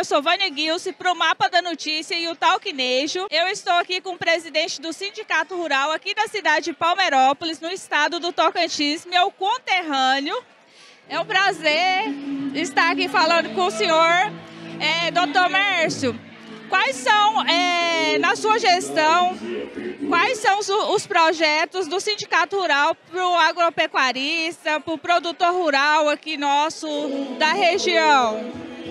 eu sou Vânia Guilce, para o Mapa da Notícia e o Talquinejo. Eu estou aqui com o presidente do Sindicato Rural aqui da cidade de Palmeirópolis, no estado do Tocantins, meu conterrâneo. É um prazer estar aqui falando com o senhor, doutor Mércio. Quais são, na sua gestão, quais são os projetos do Sindicato Rural para o agropecuarista, para o produtor rural aqui nosso da região?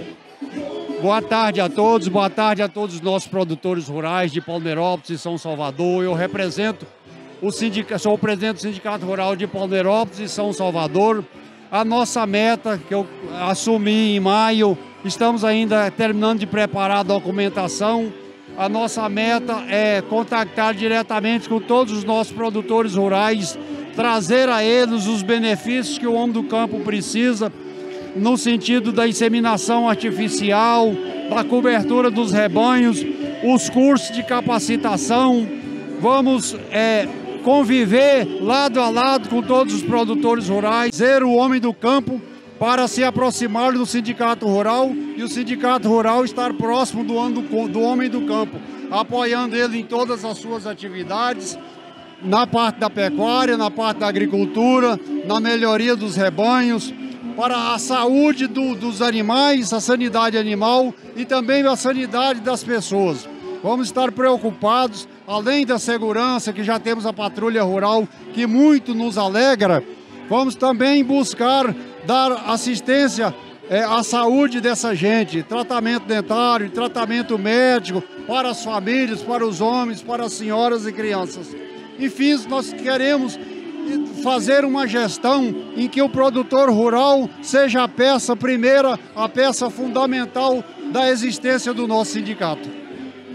Boa tarde a todos os nossos produtores rurais de Palmeirópolis e São Salvador. Eu represento sou o presidente do Sindicato Rural de Palmeirópolis e São Salvador. A nossa meta, que eu assumi em maio, estamos ainda terminando de preparar a documentação. A nossa meta é contactar diretamente com todos os nossos produtores rurais, trazer a eles os benefícios que o homem do campo precisa, no sentido da inseminação artificial, da cobertura dos rebanhos, os cursos de capacitação. Vamos conviver lado a lado com todos os produtores rurais, ser o homem do campo para se aproximar do Sindicato Rural e o Sindicato Rural estar próximo do homem do campo, apoiando ele em todas as suas atividades, na parte da pecuária, na parte da agricultura, na melhoria dos rebanhos, para a saúde dos animais, a sanidade animal e também a sanidade das pessoas. Vamos estar preocupados, além da segurança, que já temos a patrulha rural, que muito nos alegra, vamos também buscar dar assistência à saúde dessa gente, tratamento dentário, tratamento médico para as famílias, para os homens, para as senhoras e crianças. Enfim, nós queremos fazer uma gestão em que o produtor rural seja a peça primeira, a peça fundamental da existência do nosso sindicato.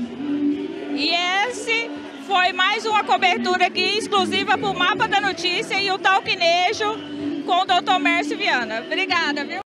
E esse foi mais uma cobertura aqui exclusiva para o Mapa da Notícia e o Talquinejo com o doutor Mércio Viana. Obrigada, viu?